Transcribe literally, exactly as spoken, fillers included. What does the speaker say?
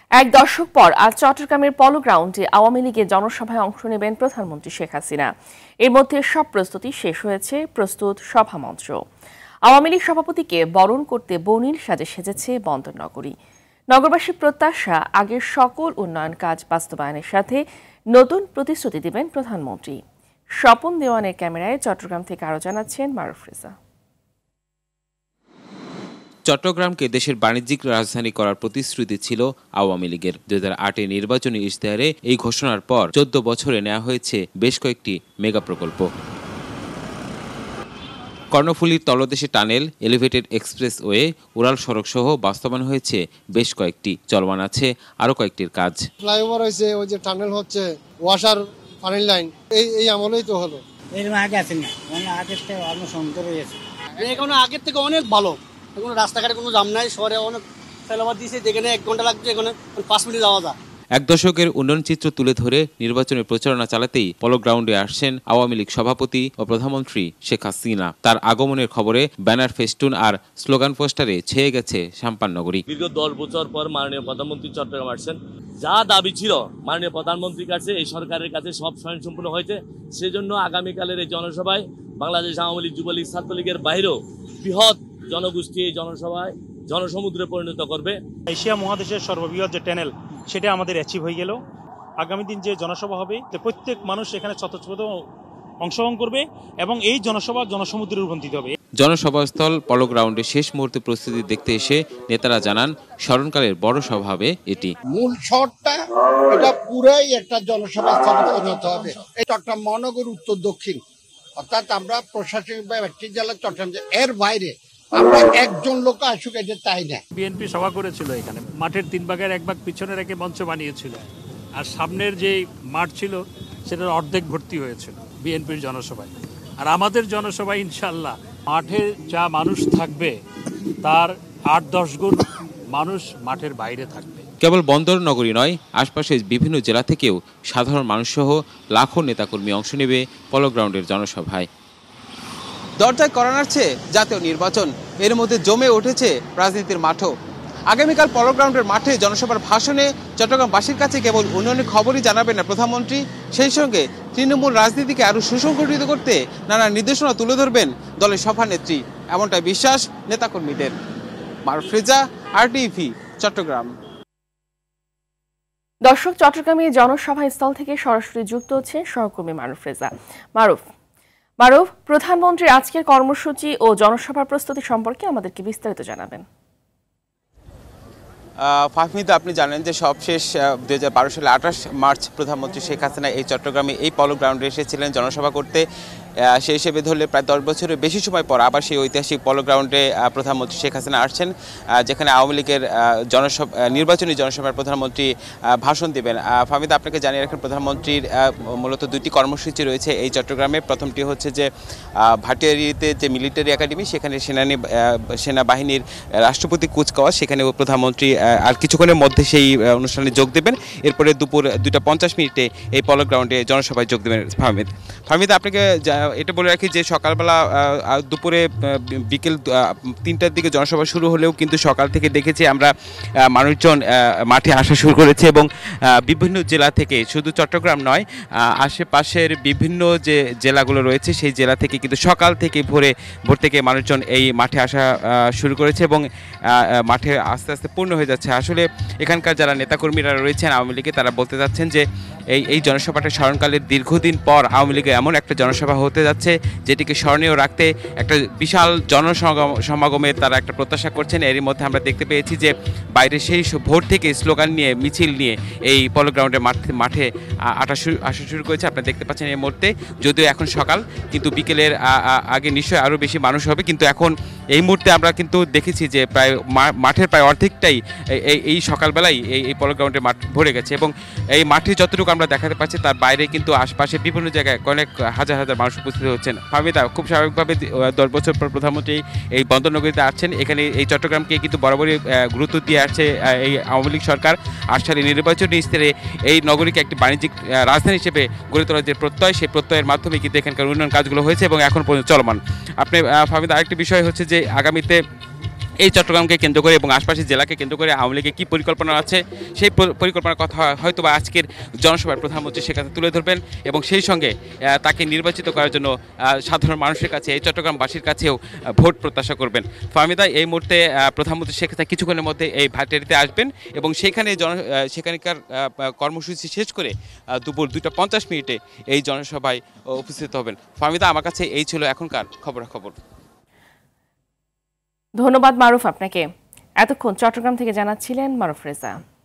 এক দশক পর আজ চট্টগ্রামের পলো গ্রাউন্ডে আওয়ামী লীগের জনসভায় অংশ নেবেন প্রধানমন্ত্রী শেখ হাসিনা। এর মধ্যে সব প্রস্তুতি শেষ হয়েছে, প্রস্তুত সভামঞ্চ। আওয়ামী লীগ সভাপতিকে বরণ করতে বর্ণিল সাজে সেজেছে বন্দরনগরী। নগরবাসীর প্রত্যাশা, আগের সকল উন্নয়ন কাজ বাস্তবায়নের সাথে নতুন প্রতিশ্রুতি দিবেন প্রধানমন্ত্রী। স্বপন দেওয়ানের ক্যামেরায় চট্টগ্রাম থেকে আরও জানাচ্ছেন মারুফ রেজা। চট্টগ্রামকে দেশের বাণিজ্যিক রাজধানী করার প্রতিশ্রুতি ছিল আওয়ামী লীগের। দুই হাজার আটে নির্বাচনী ইশতেহারে এই ঘোষণার পর চোদ্দ বছরে নেওয়া হয়েছে বেশ কয়েকটি মেগা প্রকল্প। কর্ণফুলীর তলদেশে টানেল, এলিভেটেড এক্সপ্রেসওয়ে, উড়াল সড়ক সহ বাস্তবায়ন হয়েছে বেশ কয়েকটি। চলমান আছে আরো কয়েকটির কাজ। ফ্লাইওভার হয়েছে, ওই যে টানেল হচ্ছে, ওয়াসার পানি লাইন, এই এই আমলেই তো হলো। এরকম আগে আছে না, মানে আগের থেকে অনেক সুন্দর হয়েছে। এখন আগের থেকে অনেক ভালো, কোনো রাস্তাঘাটে কোনো জাম নাই, শহরে অনেক ফ্লাইওভার দিয়েছে, যেখানে এক ঘন্টা লাগছে এখানে পাঁচ মিনিট যাওয়া যায়। এক দশকের উন্নয়ন চিত্র তুলে ধরে নির্বাচনের প্রচারণা চালাতেই পলো গ্রাউন্ডে আসছেন আওয়ামী লীগ সভাপতি ও প্রধানমন্ত্রী শেখ হাসিনা। তার আগমনের খবরে ব্যানার, ফেস্টুন আর স্লোগান পোস্টারে ছেয়ে গেছে সাম্পাননগরী। দীর্ঘ দশ বছর পর মাননীয় প্রধানমন্ত্রী চট্টগ্রাম আসছেন। যা দাবি ছিল মাননীয় প্রধানমন্ত্রীর কাছে, এই সরকারের কাছে সব স্বয়ংসম্পূর্ণ হয়েছে। সেজন্য আগামীকালের এই জনসভায় বাংলাদেশ আওয়ামী লীগ, যুবলীগ, ছাত্রলীগের বাইরেও বৃহৎ জনগোষ্ঠী এই জনসভায় জনসমুদ্রে পরিণত করবে। এশিয়া মহাদেশের সর্ববৃহৎ যে টানেল, সেটা আমাদের অ্যাচিভ হয়ে গেল। আগামী দিন যে জনসভা হবে, প্রত্যেক মানুষ এখানে স্বতঃস্ফূর্ত অংশগ্রহণ করবে এবং এই জনসভা জনসমুদ্রে রূপান্তরিত হবে। জনসভাস্থল পলো গ্রাউন্ডে শেষ মুহূর্তে প্রস্তুতি দেখতে এসে নেতারা জানান, স্মরণকালের বড় সভা হবে এটি। মূল শহরটা এটা পুরাই একটা জনসভা স্থলে পরিণত হবে। এই চট্টগ্রাম মহানগর উত্তর দক্ষিণ, অর্থাৎ আমরা প্রশাসনিকভাবে একটি জেলা চট্টগ্রাম, এর বাইরে আমরা একজন লোক আসুক এটা তাই না। বিএনপি সভা করেছিল এখানে, মাঠের তিন ভাগের এক ভাগ পিছনে রেখে মঞ্চ বানিয়েছিল, আর সামনের যে মাঠ ছিল সেটার অর্ধেক ভর্তি হয়েছিল বিএনপির জনসভায়। আর আমাদের জনসভায় ইনশাল্লাহ মাঠে যা মানুষ থাকবে তার আট দশ গুণ মানুষ মাঠের বাইরে থাকবে। কেবল বন্দর নগরী নয়, আশপাশের বিভিন্ন জেলা থেকেও সাধারণ মানুষ সহ লাখো নেতাকর্মী অংশ নেবে পলো গ্রাউন্ডের জনসভায়। দরজায় করা নাড়ছে জাতীয় নির্বাচন, এর মধ্যে জমে উঠেছে রাজনীতির মাঠও। আগামীকাল পলো গ্রাউন্ডের মাঠে জনসভার ভাষণে চট্টগ্রামবাসীর কাছে কেবল উন্নয়নের খবরই জানাবেন না প্রধানমন্ত্রী, সেই সঙ্গে তৃণমূল রাজনীতিকে আরও সুসংগঠিত করতে নানা নির্দেশনা তুলে ধরবেন দলের সভানেত্রী, এমনটাই বিশ্বাস নেতাকর্মীদের। মারুফ রেজা, আরটিভি, চট্টগ্রাম। দর্শক, চট্টগ্রামে জনসভা স্থল থেকে সরাসরি যুক্ত হচ্ছে সহকর্মী মারুফ রেজা। মারুফ মারুফ প্রধানমন্ত্রীর আজকের কর্মসূচি ও জনসভার প্রস্তুতি সম্পর্কে আমাদেরকে বিস্তারিত জানাবেন। ফাহমিদা, আপনি জানেন যে সবশেষ দুই হাজার বারো সালে আঠাশ মার্চ প্রধানমন্ত্রী শেখ হাসিনা এই চট্টগ্রামে এই পলো গ্রাউন্ডে এসেছিলেন জনসভা করতে। সেই হিসেবে ধরলে প্রায় দশ বছরের বেশি সময় পর আবার সেই ঐতিহাসিক পলো গ্রাউন্ডে প্রধানমন্ত্রী শেখ হাসিনা আসছেন, যেখানে আওয়ামী লীগের জনসভা নির্বাচনী জনসভার প্রধানমন্ত্রী ভাষণ দেবেন। ফাহমিদা, আপনাকে জানিয়ে রাখেন, প্রধানমন্ত্রীর মূলত দুটি কর্মসূচি রয়েছে এই চট্টগ্রামে। প্রথমটি হচ্ছে যে ভাটিয়ারিতে যে মিলিটারি একাডেমি, সেখানে সেনানি সেনাবাহিনীর রাষ্ট্রপতি কুচকাওয়াজ, সেখানে প্রধানমন্ত্রী আর কিছুক্ষণের মধ্যে সেই অনুষ্ঠানে যোগ দেবেন। এরপরে দুপুর দুইটা পঞ্চাশ মিনিটে এই পলো গ্রাউন্ডে জনসভায় যোগ দেবেন ফাহমিদ। ফাহমিদ, আপনাকে এটা বলে রাখি যে সকালবেলা দুপুরে বিকেল তিনটার দিকে জনসভা শুরু হলেও কিন্তু সকাল থেকে দেখেছি আমরা মানুষজন মাঠে আসা শুরু করেছে এবং বিভিন্ন জেলা থেকে, শুধু চট্টগ্রাম নয়, আশেপাশের বিভিন্ন যে জেলাগুলো রয়েছে সেই জেলা থেকে কিন্তু সকাল থেকে ভোরে ভোর থেকে মানুষজন এই মাঠে আসা শুরু করেছে এবং মাঠে আস্তে আস্তে পূর্ণ হয়ে যাচ্ছে। আসলে এখানকার যারা নেতাকর্মীরা রয়েছেন আওয়ামী লীগে, তারা বলতে যাচ্ছেন যে এই এই জনসভাটা স্মরণকালের দীর্ঘদিন পর আওয়ামী লীগের এমন একটা জনসভা হতে যাচ্ছে যেটিকে স্মরণীয় রাখতে একটা বিশাল জনসমাগম সমাগমের তারা একটা প্রত্যাশা করছেন। এরই মধ্যে আমরা দেখতে পেয়েছি যে বাইরে সেই ভোর থেকে স্লোগান নিয়ে, মিছিল নিয়ে এই পলো গ্রাউন্ডের মাঠে মাঠে আটা শুরু আসা শুরু করেছে। আপনারা দেখতে পাচ্ছেন এই মুহূর্তে, যদিও এখন সকাল, কিন্তু বিকেলের আগে নিশ্চয়ই আরও বেশি মানুষ হবে। কিন্তু এখন এই মুহূর্তে আমরা কিন্তু দেখেছি যে প্রায় মাঠের প্রায় অর্ধেকটাই এই এই সকালবেলায় এই এই পলো গ্রাউন্ডের মাঠ ভরে গেছে এবং এই মাঠে যতটুকু আমরা দেখাতে পাচ্ছি তার বাইরে কিন্তু আশপাশে বিভিন্ন জায়গায় অনেক হাজার হাজার মানুষ উপস্থিত হচ্ছেন। ফাহমিদা, খুব স্বাভাবিকভাবে দশ বছর পর প্রধানমন্ত্রী এই বন্দরনগরীতে আসছেন। এখানে এই চট্টগ্রামকে কিন্তু বরাবরই গুরুত্ব দিয়ে আসছে এই আওয়ামী লীগ সরকার। আট সালে নির্বাচনী স্তরে এই নগরীকে একটি বাণিজ্যিক রাজধানী হিসেবে গড়ে তোলার যে প্রত্যয়, সেই প্রত্যয়ের মাধ্যমে কিন্তু এখানকার উন্নয়ন কাজগুলো হয়েছে এবং এখন পর্যন্ত চলমান। আপনি ফাহমিদা, আরেকটি বিষয় হচ্ছে যে আগামীতে এই চট্টগ্রামকে কেন্দ্র করে এবং আশপাশের জেলাকে কেন্দ্র করে আওয়ামী লীগের কী পরিকল্পনা আছে সেই পরিকল্পনার কথা হয়তো বা আজকের জনসভায় প্রধানমন্ত্রী সে কাছে তুলে ধরবেন এবং সেই সঙ্গে তাকে নির্বাচিত করার জন্য সাধারণ মানুষের কাছে এই চট্টগ্রামবাসীর কাছেও ভোট প্রত্যাশা করবেন। ফাহমিদা, এই মুহূর্তে প্রধানমন্ত্রী শেখ হাসিনা কিছুক্ষণের মধ্যে এই ভাটিয়ারিতে আসবেন এবং সেখানে জন সেখানকার কর্মসূচি শেষ করে দুপুর দুইটা পঞ্চাশ মিনিটে এই জনসভায় উপস্থিত হবেন। ফাহমিদা, আমার কাছে এই ছিল এখনকার খবরাখবর। ধন্যবাদ মারুফ আপনাকে। এতক্ষণ চট্টগ্রাম থেকে জানাচ্ছিলেন মারুফ রেজা।